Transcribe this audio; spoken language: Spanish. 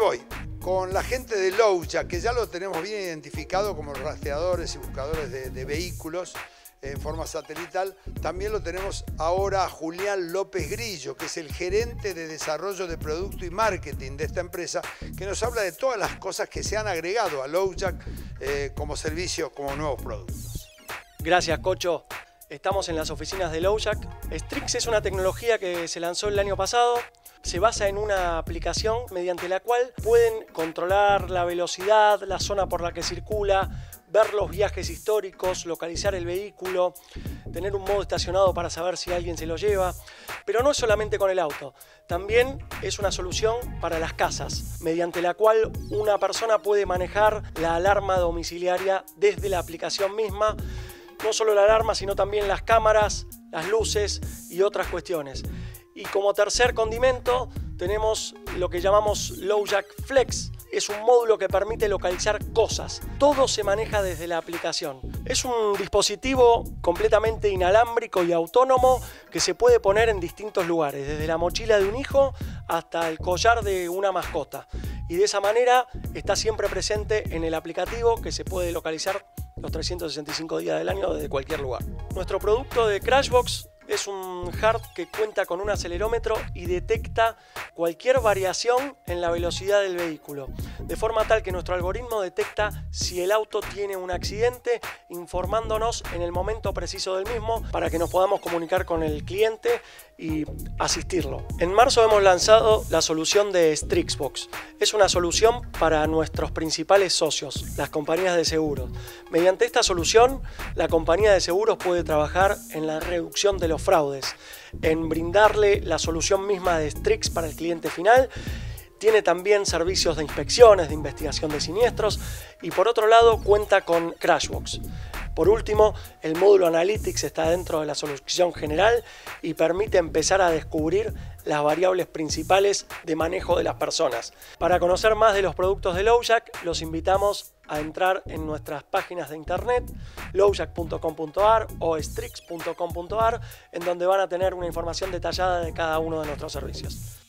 voy. Con la gente de LoJack, que ya lo tenemos bien identificado como rastreadores y buscadores de vehículos en forma satelital, también lo tenemos ahora a Julián López Grillo, que es el gerente de desarrollo de producto y marketing de esta empresa, que nos habla de todas las cosas que se han agregado a LoJack como servicio, como nuevos productos. Gracias, Cocho. Estamos en las oficinas de LoJack. Strix es una tecnología que se lanzó el año pasado. Se basa en una aplicación mediante la cual pueden controlar la velocidad, la zona por la que circula, ver los viajes históricos, localizar el vehículo, tener un modo estacionado para saber si alguien se lo lleva. Pero no es solamente con el auto, también es una solución para las casas, mediante la cual una persona puede manejar la alarma domiciliaria desde la aplicación misma. No solo la alarma, sino también las cámaras, las luces y otras cuestiones. Y como tercer condimento tenemos lo que llamamos LoJack Flex. Es un módulo que permite localizar cosas. Todo se maneja desde la aplicación. Es un dispositivo completamente inalámbrico y autónomo que se puede poner en distintos lugares, desde la mochila de un hijo hasta el collar de una mascota. Y de esa manera está siempre presente en el aplicativo, que se puede localizar los 365 días del año desde cualquier lugar. Nuestro producto de Crashbox es un hard que cuenta con un acelerómetro y detecta cualquier variación en la velocidad del vehículo, de forma tal que nuestro algoritmo detecta si el auto tiene un accidente, informándonos en el momento preciso del mismo para que nos podamos comunicar con el cliente y asistirlo. En marzo hemos lanzado la solución de Strixbox. Es una solución para nuestros principales socios, las compañías de seguros. Mediante esta solución, la compañía de seguros puede trabajar en la reducción de los fraudes, en brindarle la solución misma de Strix para el cliente final. Tiene también servicios de inspecciones, de investigación de siniestros y por otro lado cuenta con Crashbox. Por último, el módulo Analytics está dentro de la solución general y permite empezar a descubrir las variables principales de manejo de las personas. Para conocer más de los productos de LoJack, los invitamos a entrar en nuestras páginas de internet, lojack.com.ar o strix.com.ar, en donde van a tener una información detallada de cada uno de nuestros servicios.